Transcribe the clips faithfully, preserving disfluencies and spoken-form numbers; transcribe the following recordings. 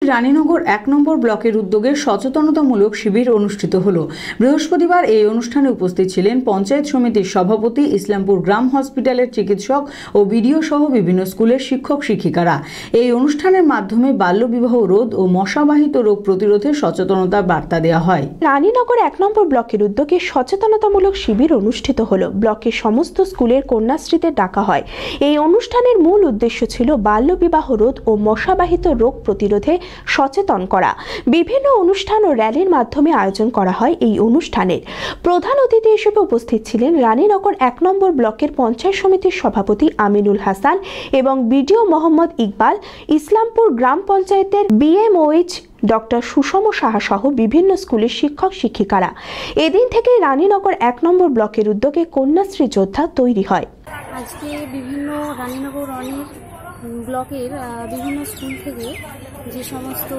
রানীনগর এক নম্বর ব্লকের উদ্যোগে সচেতনতামূলক শিবির অনুষ্ঠিত হলো। বৃহস্পতিবার এই অনুষ্ঠানে উপস্থিত ছিলেন পঞ্চায়েত সমিতির সভাপতি, ইসলামপুর গ্রাম হসপিটালের চিকিৎসক ও বিডিও সহ বিভিন্ন স্কুলের শিক্ষক শিক্ষিকারা। এই অনুষ্ঠানের মাধ্যমে বাল্যবিবাহ রোধ ও মশাবাহিত রোগ প্রতিরোধে সচেতনতা বার্তা দেওয়া হয়। রানীনগর এক নম্বর ব্লকের উদ্যোগে সচেতনতামূলক শিবির অনুষ্ঠিত হলো। ব্লকের সমস্ত স্কুলের কন্যাশ্রীতে ডাকা হয়। এই অনুষ্ঠানের মূল উদ্দেশ্য ছিল বাল্যবিবাহ রোধ ও মশাবাহিত রোগ প্রতিরোধে সচেতন করা। বিভিন্ন অনুষ্ঠান ও র্যালির মাধ্যমে আয়োজন করা হয়। এই অনুষ্ঠানের প্রধান অতিথি হিসেবে উপস্থিত ছিলেন রানীনগর এক নম্বর ব্লকের পঞ্চায়েত সমিতির সভাপতি আমিনুল হাসান এবং বিডিও মোহাম্মদ ইকবাল, ইসলামপুর গ্রাম পঞ্চায়েতের বিএমওএইচ ডক্টর সুষম সাহা সহ বিভিন্ন স্কুলের শিক্ষক শিক্ষিকারা। এদিন থেকে রানীনগর এক নম্বর ব্লকের উদ্যোগে কন্যাশ্রী যোদ্ধা তৈরি হয়। আজকে বিভিন্ন রানীনগর অনেক ব্লকের বিভিন্ন স্কুল থেকে যে সমস্ত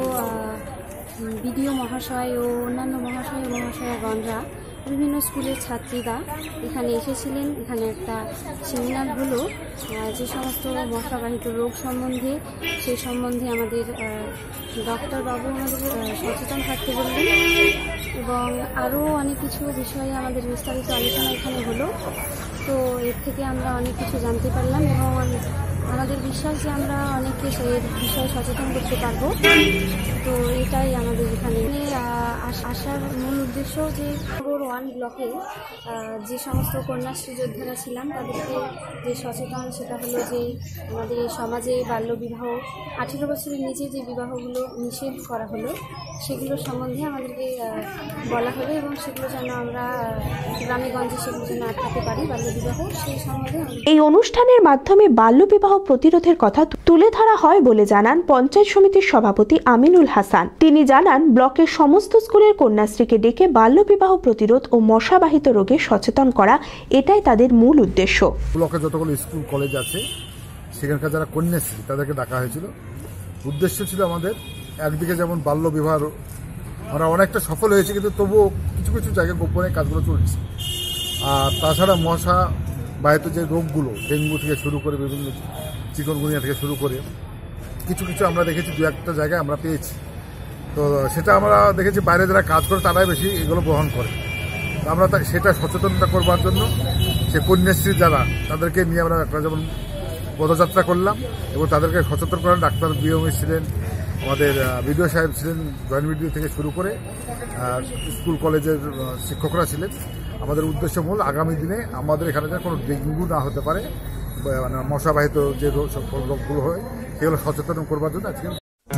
বিডিও মহাশয় ও অন্যান্য মহাশয় ও মহাশয়গণরা, বিভিন্ন স্কুলের ছাত্রীরা এখানে এসেছিলেন। এখানে একটা সেমিনার হলো যে সমস্ত মশাবাহিত রোগ সম্বন্ধে, সেই সম্বন্ধে আমাদের ডক্টর বাবু আমাদের সচেতন থাকতে বললেন এবং আরও অনেক কিছু বিষয়ে আমাদের বিস্তারিত আলোচনা এখানে হলো। তো এর থেকে আমরা অনেক কিছু জানতে পারলাম এবং আমাদের বিশ্বাস যে আমরা অনেককে এর বিষয়ে সচেতন করতে পারবো। তো এটাই আমাদের এখানে আসার মূল উদ্দেশ্য, যে নম্বর ওয়ান ব্লকে যে সমস্ত কন্যাশ্রী যোদ্ধারা ছিলাম তাদেরকে যে সচেতন, সেটা হলো যে আমাদের সমাজে বাল্যবিবাহ, আঠেরো বছরের নিচে যে বিবাহগুলো নিষেধ করা হলো সেগুলো সম্বন্ধে আমাদেরকে বলা হলো এবং সেগুলো যেন আমরা গ্রামে গঞ্জে সেগুলো যেন আটকাতে পারি, বাল্যবিবাহ সেই সম্বন্ধে। এই অনুষ্ঠানের মাধ্যমে বাল্যবিবাহ প্রতিরোধের কথা তুলে ধরা হয় বলে জানান পঞ্চায়েত সমিতির সভাপতি আমিনুল হাসান। তিনি জানান, ব্লকের সমস্ত স্কুলের কন্যাশ্রীকে ডেকে বাল্যবিবাহ প্রতিরোধ ও মশাবাহিত রোগে সচেতন করা, এটাই তাদের মূল উদ্দেশ্য। ব্লকে যতগুলো স্কুল কলেজ আছে সেখানকার যারা কন্যাশ্রী তাদেরকে ডাকা হয়েছিল। উদ্দেশ্য ছিল আমাদের একদিকে যেমন বাল্যবিবাহ আমরা অনেকটা সফল হয়েছে, কিন্তু তবুও কিছু কিছু জায়গায় গোপনে কাজগুলো চলছে। আর তাছাড়া মশা বাহিত যে রোগগুলো, ডেঙ্গু থেকে শুরু করে বিভিন্ন চিকনগুনিয়া থেকে শুরু করে কিছু কিছু আমরা দেখেছি, দু একটা জায়গায় আমরা পেয়েছি। তো সেটা আমরা দেখেছি বাইরে যারা কাজ করে তারাই বেশি এগুলো গ্রহণ করে। আমরা সেটা সচেতনতা করবার জন্য সে কন্যাশ্রী যারা, তাদেরকে নিয়ে আমরা একটা যেমন পদযাত্রা করলাম এবং তাদেরকে সচেতন করেন। ডাক্তার বিএমই ছিলেন, আমাদের বিডিও সাহেব ছিলেন, জয়েন্ট বিডিও থেকে শুরু করে স্কুল কলেজের শিক্ষকরা ছিলেন। আমাদের উদ্দেশ্য মূল আগামী দিনে আমাদের এখানে যেন কোনো ডেঙ্গু না হতে পারে, মানে মশাবাহিত যে রোগগুলো হয় সেগুলো সচেতন করবার জন্য আজকে।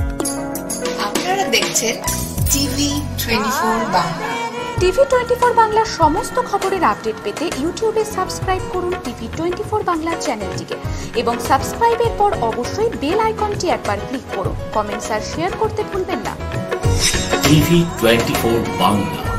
আপনারা দেখছেন TV twenty four Bangla. TV twenty four বাংলার সমস্ত খবরের আপডেট পেতে ইউটিউবে সাবস্ক্রাইব করুন টিভি টোয়েন্টি ফোর বাংলা চ্যানেলটিকে এবং সাবস্ক্রাইবের পর অবশ্যই বেল আইকনটি একবার ক্লিক করুন। কমেন্টস আর শেয়ার করতে ভুলবেন না। TV twenty four Bangla.